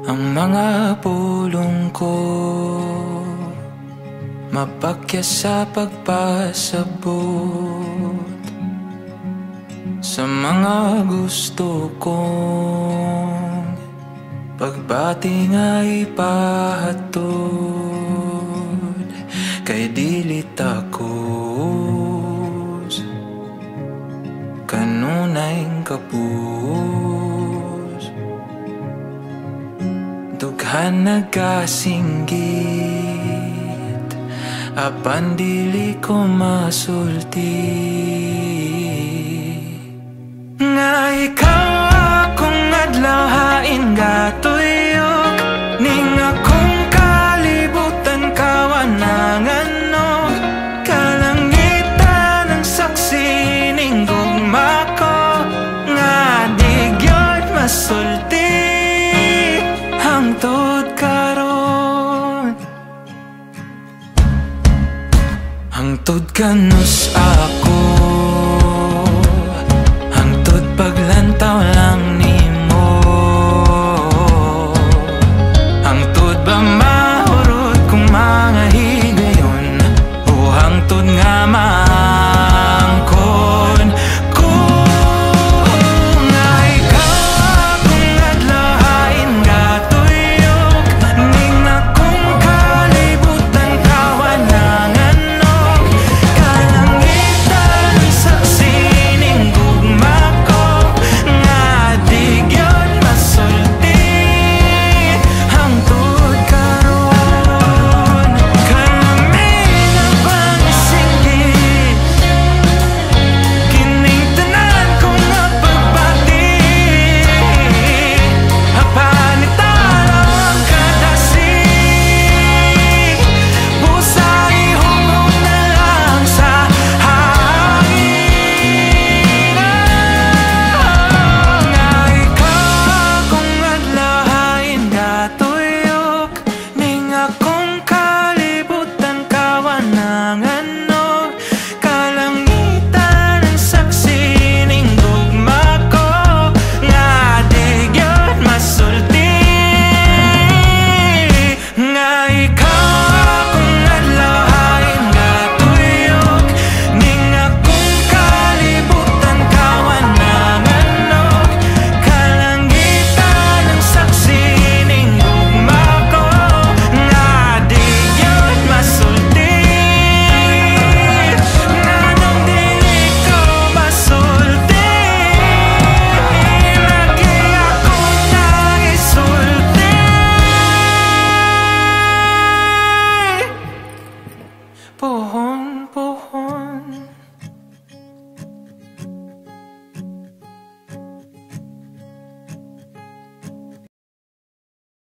ang mga pulong ko, mapakya sa pagpasabot sa mga gusto kong pagbati nga ipahatod. Kay dili takos kanunay kapus, dughan nagasinggit apan dili ko masulti nga ikaw akong adlahain gatuyok ning akong kalibutan kawananganog kalangitan ang saksi ning gugma ko nga di gyud masulti hangtod karon. Hangtod kanus ako